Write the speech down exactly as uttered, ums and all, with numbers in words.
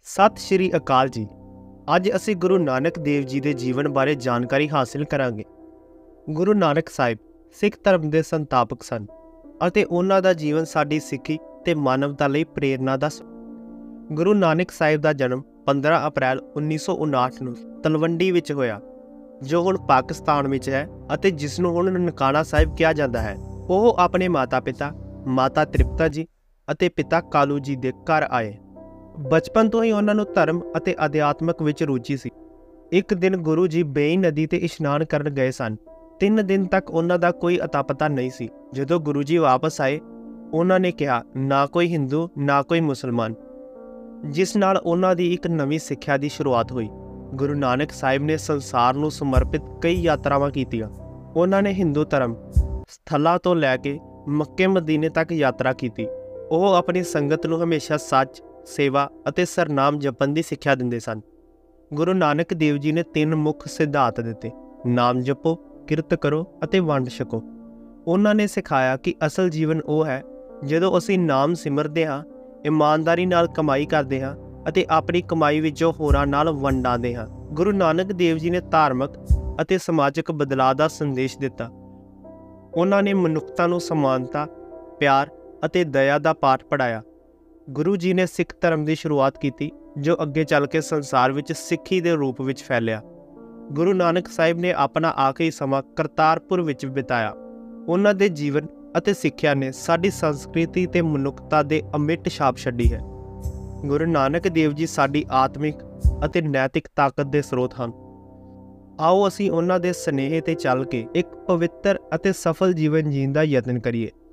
ਸਤਿ ਸ਼੍ਰੀ ਅਕਾਲ ਜੀ। ਅੱਜ ਅਸੀਂ ਗੁਰੂ ਨਾਨਕ ਦੇਵ ਜੀ ਦੇ ਜੀਵਨ ਬਾਰੇ ਜਾਣਕਾਰੀ ਹਾਸਿਲ ਕਰਾਂਗੇ। ਗੁਰੂ ਨਾਨਕ ਸਾਹਿਬ ਸਿੱਖ ਧਰਮ ਦੇ ਸੰਸਥਾਪਕ ਸਨ ਅਤੇ ਉਹਨਾਂ ਦਾ ਜੀਵਨ ਸਾਡੀ ਸਿੱਖੀ ਤੇ ਮਾਨਵਤਾ ਲਈ ਪ੍ਰੇਰਨਾ ਦਾ ਸਰੋਤ। ਗੁਰੂ ਨਾਨਕ ਸਾਹਿਬ ਦਾ ਜਨਮ ਪੰਦਰਾਂ ਅਪ੍ਰੈਲ ਉੱਨੀ ਸੌ ਉਨਾਹਠ ਨੂੰ ਤਲਵੰਡੀ ਵਿੱਚ ਹੋਇਆ, ਜੋ ਹੁਣ ਪਾਕਿਸਤਾਨ ਵਿੱਚ ਹੈ ਅਤੇ ਜਿਸ ਨੂੰ ਹੁਣ ਨਨਕਾਣਾ ਸਾਹਿਬ ਕਿਹਾ ਜਾਂਦਾ ਹੈ। ਉਹ ਆਪਣੇ ਮਾਤਾ ਪਿਤਾ ਮਾਤਾ ਤ੍ਰਿਪਤਾ ਜੀ ਅਤੇ ਪਿਤਾ ਕਾਲੂ ਜੀ ਦੇ ਘਰ ਆਏ। ਬਚਪਨ ਤੋਂ ਹੀ ਉਹਨਾਂ ਨੂੰ ਧਰਮ ਅਤੇ ਅਧਿਆਤਮਕ ਵਿੱਚ ਰੁਚੀ ਸੀ। ਇੱਕ ਦਿਨ ਗੁਰੂ ਜੀ ਬੇਈ ਨਦੀ ਤੇ ਇਸ਼ਨਾਨ ਕਰਨ ਗਏ ਸਨ। ਤਿੰਨ ਦਿਨ ਤੱਕ ਉਹਨਾਂ ਦਾ ਕੋਈ ਅਤਾ ਪਤਾ ਨਹੀਂ ਸੀ। ਜਦੋਂ ਗੁਰੂ ਜੀ ਵਾਪਸ ਆਏ, ਉਹਨਾਂ ਨੇ ਕਿਹਾ, ਨਾ ਕੋਈ ਹਿੰਦੂ ਨਾ ਕੋਈ ਮੁਸਲਮਾਨ, ਜਿਸ ਨਾਲ ਉਹਨਾਂ ਦੀ ਇੱਕ ਨਵੀਂ ਸਿੱਖਿਆ ਦੀ ਸ਼ੁਰੂਆਤ ਹੋਈ। ਗੁਰੂ ਨਾਨਕ ਸਾਹਿਬ ਨੇ ਸੰਸਾਰ ਨੂੰ ਸਮਰਪਿਤ ਕਈ ਯਾਤਰਾਵਾਂ ਕੀਤੀਆਂ। ਉਹਨਾਂ ਨੇ ਹਿੰਦੂ ਧਰਮ ਸਥਲਾਂ ਤੋਂ ਲੈ ਕੇ ਮੱਕੇ ਮਦੀਨੇ ਤੱਕ ਯਾਤਰਾ ਕੀਤੀ। ਉਹ ਆਪਣੀ ਸੰਗਤ ਨੂੰ ਹਮੇਸ਼ਾ ਸੱਚ, ਸੇਵਾ ਅਤੇ ਸਰਨਾਮ ਜਪਣ ਦੀ ਸਿੱਖਿਆ ਦਿੰਦੇ ਸਨ। ਗੁਰੂ ਨਾਨਕ ਦੇਵ ਜੀ ਨੇ ਤਿੰਨ ਮੁੱਖ ਸਿਧਾਂਤ ਦਿੱਤੇ: ਨਾਮ ਜਪੋ, ਕਿਰਤ ਕਰੋ ਅਤੇ ਵੰਡ ਛਕੋ। ਉਹਨਾਂ ਨੇ ਸਿਖਾਇਆ ਕਿ ਅਸਲ ਜੀਵਨ ਉਹ ਹੈ ਜਦੋਂ ਅਸੀਂ ਨਾਮ ਸਿਮਰਦੇ ਹਾਂ, ਇਮਾਨਦਾਰੀ ਨਾਲ ਕਮਾਈ ਕਰਦੇ ਹਾਂ ਅਤੇ ਆਪਣੀ ਕਮਾਈ ਵਿੱਚੋਂ ਹੋਰਾਂ ਨਾਲ ਵੰਡਾਉਂਦੇ ਹਾਂ। ਗੁਰੂ ਨਾਨਕ ਦੇਵ ਜੀ ਨੇ ਧਾਰਮਿਕ ਅਤੇ ਸਮਾਜਿਕ ਬਦਲਾਅ ਦਾ ਸੰਦੇਸ਼ ਦਿੱਤਾ। ਉਹਨਾਂ ਨੇ ਮਨੁੱਖਤਾ ਨੂੰ ਸਮਾਨਤਾ, ਪਿਆਰ ਅਤੇ ਦਇਆ ਦਾ ਪਾਠ ਪੜ੍ਹਾਇਆ। ਗੁਰੂ ਜੀ ਨੇ ਸਿੱਖ ਧਰਮ ਦੀ ਸ਼ੁਰੂਆਤ ਕੀਤੀ, ਜੋ ਅੱਗੇ ਚੱਲ ਕੇ ਸੰਸਾਰ ਵਿੱਚ ਸਿੱਖੀ ਦੇ ਰੂਪ ਵਿੱਚ ਫੈਲਿਆ। ਗੁਰੂ ਨਾਨਕ ਸਾਹਿਬ ਨੇ ਆਪਣਾ ਆਖਰੀ ਸਮਾਂ ਕਰਤਾਰਪੁਰ ਵਿੱਚ ਬਿਤਾਇਆ। ਉਹਨਾਂ ਦੇ ਜੀਵਨ ਅਤੇ ਸਿੱਖਿਆ ਨੇ ਸਾਡੀ ਸੰਸਕ੍ਰਿਤੀ ਤੇ ਮਨੁੱਖਤਾ ਦੇ ਅਮਿੱਟ ਛਾਪ ਛੱਡੀ ਹੈ। ਗੁਰੂ ਨਾਨਕ ਦੇਵ ਜੀ ਸਾਡੀ ਆਤਮਿਕ ਅਤੇ ਨੈਤਿਕ ਤਾਕਤ ਦੇ ਸਰੋਤ ਹਨ। ਆਓ ਅਸੀਂ ਉਹਨਾਂ ਦੇ ਸੁਨੇਹੇ ਤੇ ਚੱਲ ਕੇ ਇੱਕ ਪਵਿੱਤਰ ਅਤੇ ਸਫਲ ਜੀਵਨ ਜੀਣ ਦਾ ਯਤਨ ਕਰੀਏ।